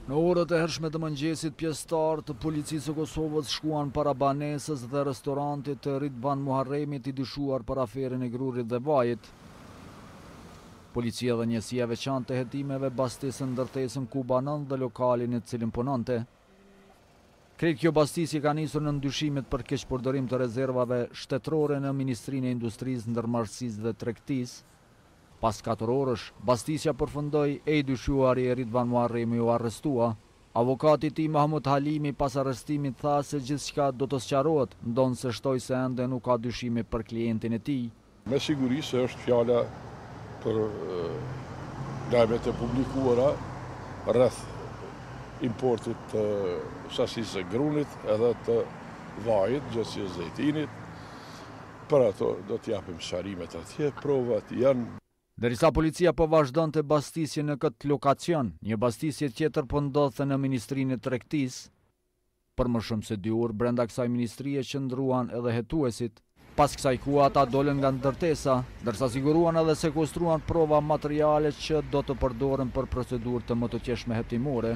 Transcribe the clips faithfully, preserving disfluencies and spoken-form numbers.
Në orët e hershme të mëngjesit, pjesëtarë të policisë së Kosovës shkuan para banesës dhe restorantit të Ridvan Muharremit i dyshuar për aferën e grurit dhe vajit. Policia dhe njësia e veçantë të hetimeve bastisën ndërtesën ku banon dhe lokalin në cilin punonte. Krejt kjo bastisje ka nisur në ndyshimet për keqpërdorim të rezervave shtetërore në Ministrinë e Industrisë, Ndërmarrësisë dhe Tregtisë. Pas katër orësh, bastisja përfundoi e i dyshuari Ridvan Muharremi u arrestua. Avokati i tij Mahmud Halimi pas arrestimit tha se gjithçka do të sqarohet, ndonse shtoi se ende nuk ka dyshime për klientin e tij. Me siguri se është fjala për lajmet e publikuara rreth importit të sasisë së grunit edhe të vajit, gjësjes së zejtinit. Për ato do të japim sqarimet atje, provat janë. Derisa policia po vazhdonte bastisje në këtë lokacion, një bastisje tjetër po ndodhte në Ministrinë e Tregtisë. Për më shumë se dy orë brenda kësaj ministrie qëndruan edhe hetuesit. Pas kësaj ku ata dolën nga ndërtesa, ndërsa siguruan edhe sekustruan prova materiale që do të përdoren për procedurë të mëtotjeshme hetimore.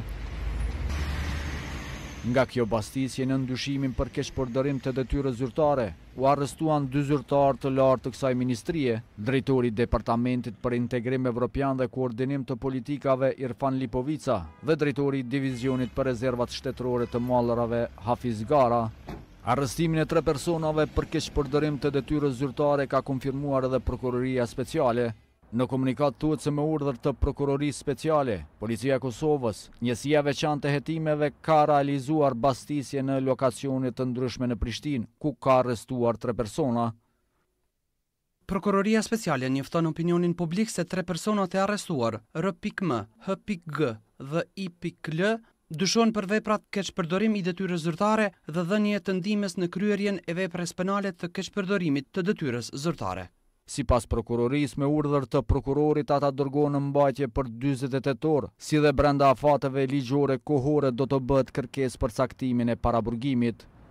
Nga kjo bastisje në ndyshimin për keqpërdorim të detyrës zyrtare, u arrestuan dy zyrtarë të lartë të kësaj ministrie, drejtori i Departamentit për Integrim Evropian dhe Koordinim të Politikave Irfan Lipovica dhe drejtori i Divizionit për Rezervat Shtetërore të Mallrave Hafiz Gara. Arrestimin e tre personave për keqpërdorim të detyrës zyrtare ka konfirmuar edhe Prokuroria Speciale. Në komunikat thuhet se me urdhër të Prokurorisë Speciale, Policia e Kosovës, njësia e veçantë e hetimeve ka realizuar bastisje në lokacione të ndryshme në Prishtinë, ku ka arrestuar tre persona. Prokuroria Speciale njofton opinionin publik se tre personat e arrestuar, R M, H G dhe I L, dyshojnë për veprat keqpërdorim i detyrës zyrtare dhe dhënie të ndihmës në kryerjen e veprës penale të keqpërdorimit të detyrës zyrtare. Sipas prokurorisë, me urdhër të prokurorit ata dërgohen në mbajtje për dyzet e tetë orë, si dhe brenda afateve ligjore kohore do të bëhet kërkesë për caktimin e paraburgimit.